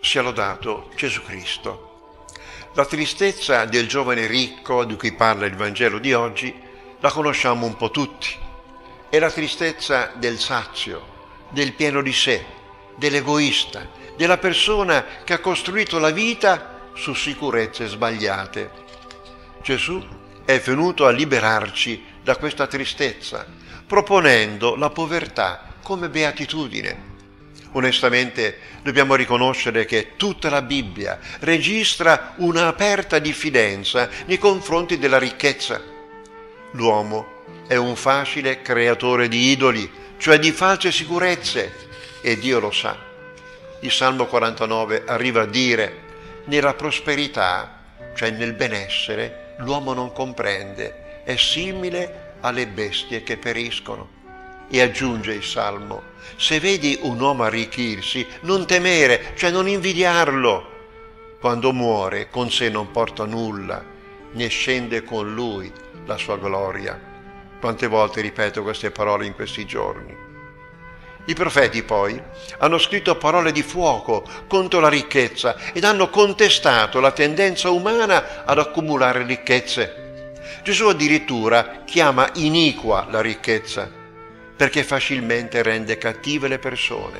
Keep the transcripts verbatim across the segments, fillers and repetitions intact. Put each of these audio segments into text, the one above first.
Sia lodato Gesù Cristo. La tristezza del giovane ricco di cui parla il Vangelo di oggi la conosciamo un po' tutti. È la tristezza del sazio, del pieno di sé, dell'egoista, della persona che ha costruito la vita su sicurezze sbagliate. Gesù è venuto a liberarci da questa tristezza, proponendo la povertà come beatitudine. Onestamente dobbiamo riconoscere che tutta la Bibbia registra una aperta diffidenza nei confronti della ricchezza. L'uomo è un facile creatore di idoli, cioè di false sicurezze, e Dio lo sa. Il Salmo quarantanove arriva a dire: nella prosperità, cioè nel benessere, l'uomo non comprende, è simile alle bestie che periscono. E aggiunge il Salmo: se vedi un uomo arricchirsi, non temere, cioè non invidiarlo. Quando muore, con sé non porta nulla, né scende con lui la sua gloria. Quante volte ripeto queste parole in questi giorni. I profeti poi hanno scritto parole di fuoco contro la ricchezza ed hanno contestato la tendenza umana ad accumulare ricchezze. Gesù addirittura chiama iniqua la ricchezza, perché facilmente rende cattive le persone,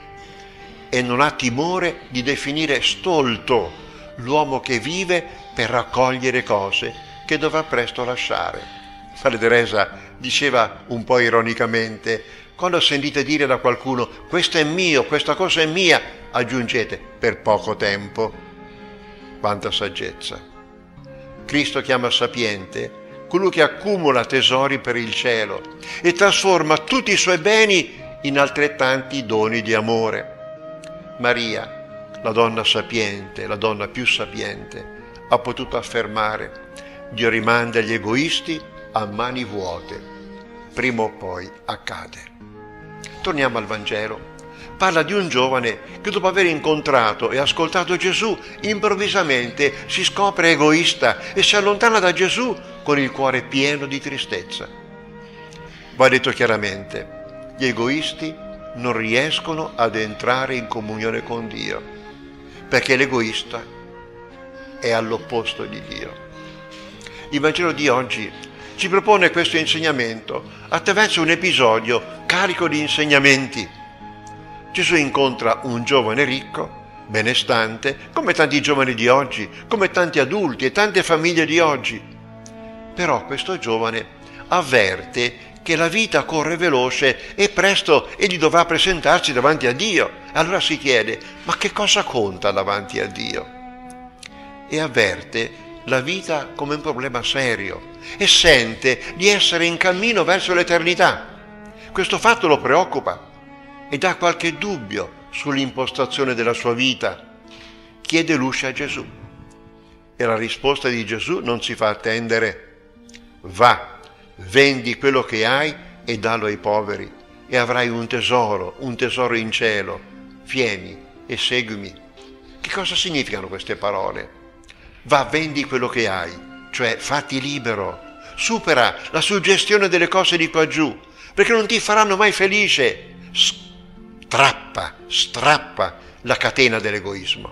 e non ha timore di definire stolto l'uomo che vive per raccogliere cose che dovrà presto lasciare. Madre Teresa diceva un po' ironicamente: quando sentite dire da qualcuno questo è mio, questa cosa è mia, aggiungete per poco tempo. Quanta saggezza! Cristo chiama sapiente colui che accumula tesori per il cielo e trasforma tutti i suoi beni in altrettanti doni di amore. Maria, la donna sapiente, la donna più sapiente, ha potuto affermare: Dio rimanda gli egoisti a mani vuote, prima o poi accade. Torniamo al Vangelo. Parla di un giovane che, dopo aver incontrato e ascoltato Gesù, improvvisamente si scopre egoista e si allontana da Gesù con il cuore pieno di tristezza. Va detto chiaramente: gli egoisti non riescono ad entrare in comunione con Dio, perché l'egoista è all'opposto di Dio. Il Vangelo di oggi ci propone questo insegnamento attraverso un episodio carico di insegnamenti. Gesù incontra un giovane ricco, benestante, come tanti giovani di oggi, come tanti adulti e tante famiglie di oggi. Però questo giovane avverte che la vita corre veloce e presto egli dovrà presentarsi davanti a Dio. Allora si chiede: ma che cosa conta davanti a Dio? E avverte la vita come un problema serio e sente di essere in cammino verso l'eternità. Questo fatto lo preoccupa ed ha qualche dubbio sull'impostazione della sua vita. Chiede luce a Gesù e la risposta di Gesù non si fa attendere: va, vendi quello che hai e dallo ai poveri e avrai un tesoro, un tesoro in cielo. Vieni e seguimi. Che cosa significano queste parole? Va, vendi quello che hai, cioè fatti libero, supera la suggestione delle cose di qua giù, perché non ti faranno mai felice. Strappa, strappa la catena dell'egoismo.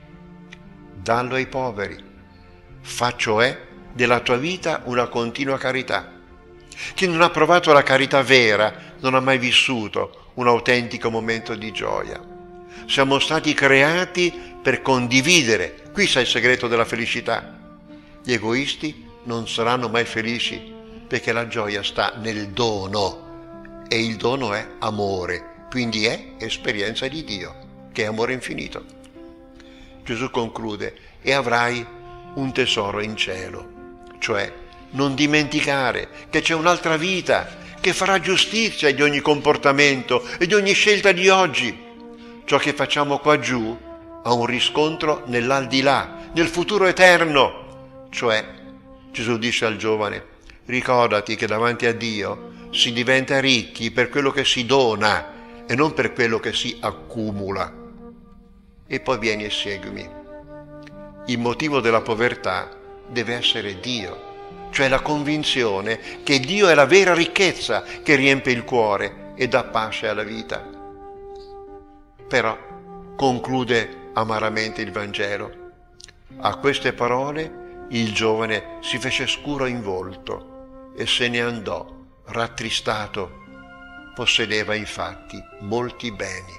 Dallo ai poveri. Fa cioè della tua vita una continua carità. Chi non ha provato la carità vera non ha mai vissuto un autentico momento di gioia. Siamo stati creati per condividere. Qui sta il segreto della felicità. Gli egoisti non saranno mai felici, perché la gioia sta nel dono, e il dono è amore. Quindi è esperienza di Dio, che è amore infinito. Gesù conclude: e avrai un tesoro in cielo. Cioè, non dimenticare che c'è un'altra vita che farà giustizia di ogni comportamento e di ogni scelta di oggi. Ciò che facciamo qua giù ha un riscontro nell'aldilà, nel futuro eterno. Cioè, Gesù dice al giovane: ricordati che davanti a Dio si diventa ricchi per quello che si dona e non per quello che si accumula. E poi vieni e seguimi. Il motivo della povertà deve essere Dio, cioè la convinzione che Dio è la vera ricchezza che riempie il cuore e dà pace alla vita. Però, conclude amaramente il Vangelo. A queste parole il giovane si fece scuro in volto e se ne andò, rattristato. Possedeva infatti molti beni.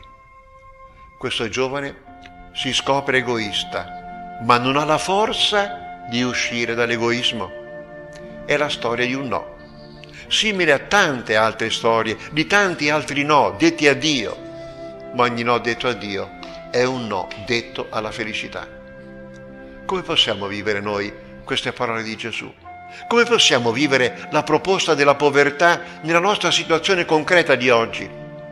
Questo giovane si scopre egoista, ma non ha la forza di uscire dall'egoismo. È la storia di un no, simile a tante altre storie, di tanti altri no detti a Dio, ma ogni no detto a Dio è un no detto alla felicità. Come possiamo vivere noi queste parole di Gesù? Come possiamo vivere la proposta della povertà nella nostra situazione concreta di oggi?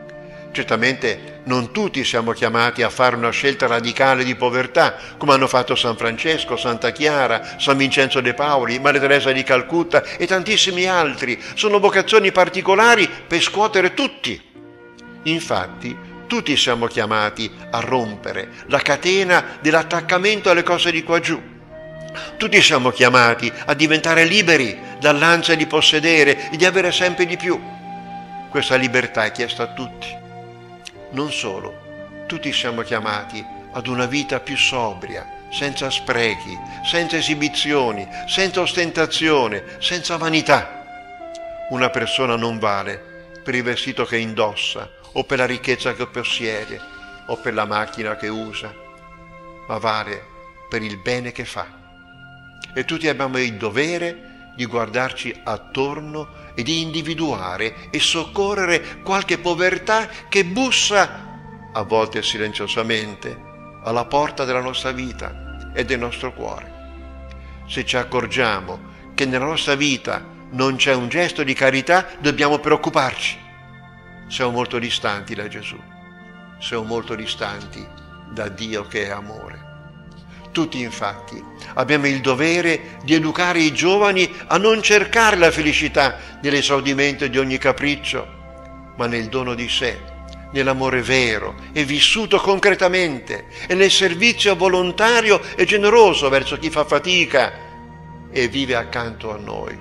Certamente non tutti siamo chiamati a fare una scelta radicale di povertà, come hanno fatto San Francesco, Santa Chiara, San Vincenzo de Pauli, Maria Teresa di Calcutta e tantissimi altri. Sono vocazioni particolari per scuotere tutti. Infatti, tutti siamo chiamati a rompere la catena dell'attaccamento alle cose di qua giù. Tutti siamo chiamati a diventare liberi dall'ansia di possedere e di avere sempre di più. Questa libertà è chiesta a tutti. Non solo, tutti siamo chiamati ad una vita più sobria, senza sprechi, senza esibizioni, senza ostentazione, senza vanità. Una persona non vale per il vestito che indossa, o per la ricchezza che possiede, o per la macchina che usa, ma vale per il bene che fa. E tutti abbiamo il dovere di guardarci attorno e di individuare e soccorrere qualche povertà che bussa, a volte silenziosamente, alla porta della nostra vita e del nostro cuore. Se ci accorgiamo che nella nostra vita non c'è un gesto di carità, dobbiamo preoccuparci. Siamo molto distanti da Gesù, siamo molto distanti da Dio che è amore. Tutti infatti abbiamo il dovere di educare i giovani a non cercare la felicità nell'esaudimento di ogni capriccio, ma nel dono di sé, nell'amore vero e vissuto concretamente e nel servizio volontario e generoso verso chi fa fatica e vive accanto a noi.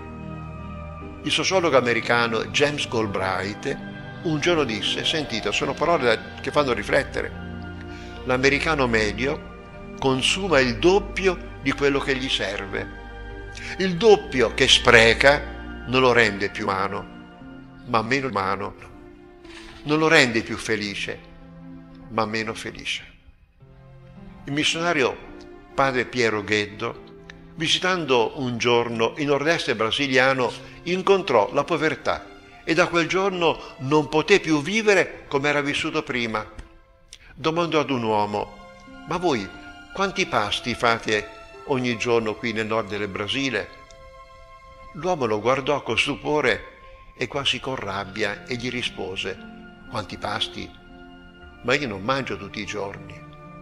Il sociologo americano James Galbraith un giorno disse, sentite, sono parole che fanno riflettere, l'americano medio consuma il doppio di quello che gli serve. Il doppio che spreca non lo rende più umano, ma meno umano. Non lo rende più felice, ma meno felice. Il missionario padre Piero Gheddo, visitando un giorno il nord-est brasiliano, incontrò la povertà e da quel giorno non poté più vivere come era vissuto prima. Domandò ad un uomo, ma voi quanti pasti fate ogni giorno qui nel nord del Brasile? L'uomo lo guardò con stupore e quasi con rabbia e gli rispose, quanti pasti? Ma io non mangio tutti i giorni.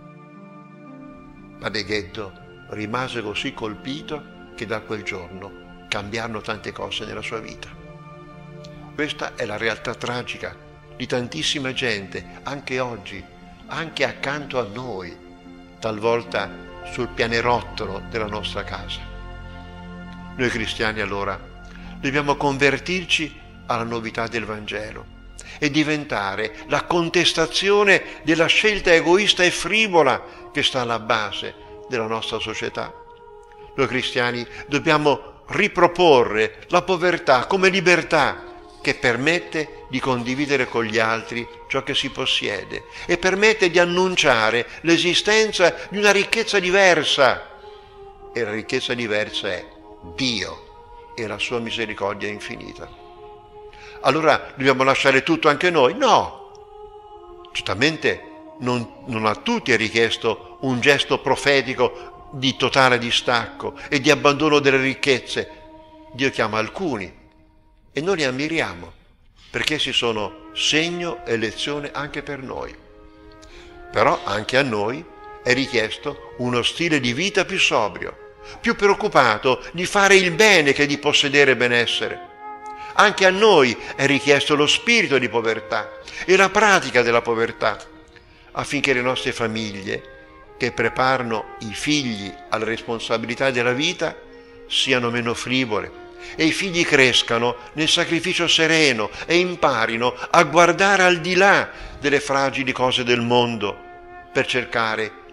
Padre Gheddo rimase così colpito che da quel giorno cambiarono tante cose nella sua vita. Questa è la realtà tragica di tantissima gente, anche oggi, anche accanto a noi, talvolta sul pianerottolo della nostra casa. Noi cristiani allora dobbiamo convertirci alla novità del Vangelo e diventare la contestazione della scelta egoista e frivola che sta alla base della nostra società. Noi cristiani dobbiamo riproporre la povertà come libertà che permette di condividere con gli altri ciò che si possiede e permette di annunciare l'esistenza di una ricchezza diversa. E la ricchezza diversa è Dio e la sua misericordia infinita. Allora dobbiamo lasciare tutto anche noi? No! Certamente non, non a tutti è richiesto un gesto profetico di totale distacco e di abbandono delle ricchezze. Dio chiama alcuni e noi li ammiriamo, perché essi sono segno e lezione anche per noi. Però anche a noi è richiesto uno stile di vita più sobrio, più preoccupato di fare il bene che di possedere benessere. Anche a noi è richiesto lo spirito di povertà e la pratica della povertà, affinché le nostre famiglie, che preparano i figli alla responsabilità della vita, siano meno frivole, e i figli crescano nel sacrificio sereno e imparino a guardare al di là delle fragili cose del mondo per cercare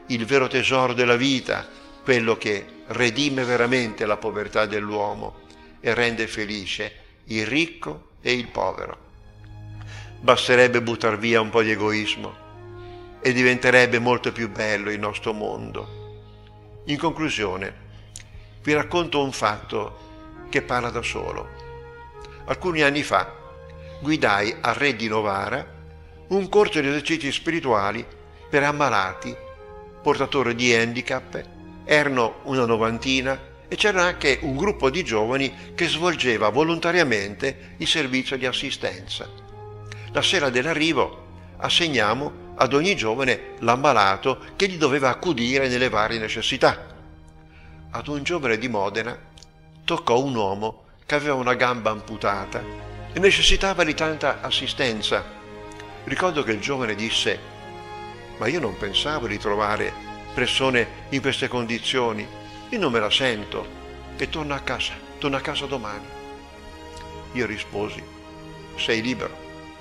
il vero tesoro della vita, quello che redime veramente la povertà dell'uomo e rende felice il ricco e il povero. Basterebbe buttar via un po' di egoismo e diventerebbe molto più bello il nostro mondo. In conclusione, vi racconto un fatto che parla da solo. Alcuni anni fa guidai a Re di Novara un corso di esercizi spirituali per ammalati, portatori di handicap. Erano una novantina e c'era anche un gruppo di giovani che svolgeva volontariamente il servizio di assistenza. La sera dell'arrivo assegnammo ad ogni giovane l'ammalato che gli doveva accudire nelle varie necessità. Ad un giovane di Modena toccò un uomo che aveva una gamba amputata e necessitava di tanta assistenza. Ricordo che il giovane disse: «Ma io non pensavo di trovare persone in queste condizioni, io non me la sento e torno a casa, torno a casa domani». Io risposi: «Sei libero,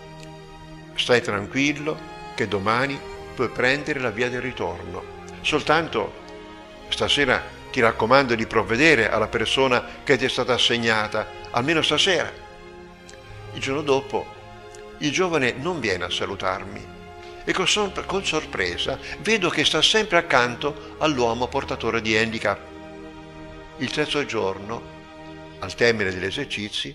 stai tranquillo che domani puoi prendere la via del ritorno, soltanto stasera ti raccomando di provvedere alla persona che ti è stata assegnata, almeno stasera». Il giorno dopo il giovane non viene a salutarmi e con, sor- con sorpresa vedo che sta sempre accanto all'uomo portatore di handicap. Il terzo giorno, al termine degli esercizi,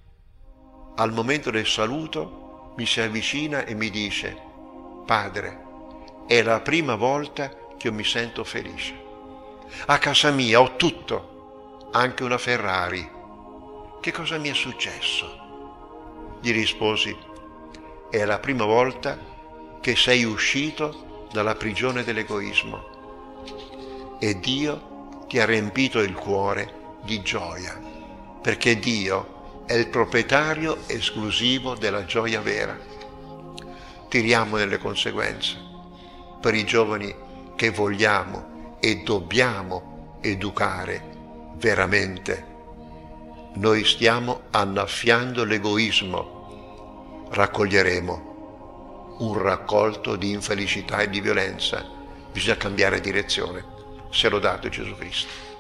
al momento del saluto, mi si avvicina e mi dice: «Padre, è la prima volta che io mi sento felice. A casa mia ho tutto, anche una Ferrari. Che cosa mi è successo?» Gli risposi: «È la prima volta che sei uscito dalla prigione dell'egoismo e Dio ti ha riempito il cuore di gioia, perché Dio è il proprietario esclusivo della gioia vera». Tiriamo nelle conseguenze per i giovani che vogliamo e dobbiamo educare veramente. Noi stiamo annaffiando l'egoismo, raccoglieremo un raccolto di infelicità e di violenza. Bisogna cambiare direzione. Sia lodato Gesù Cristo.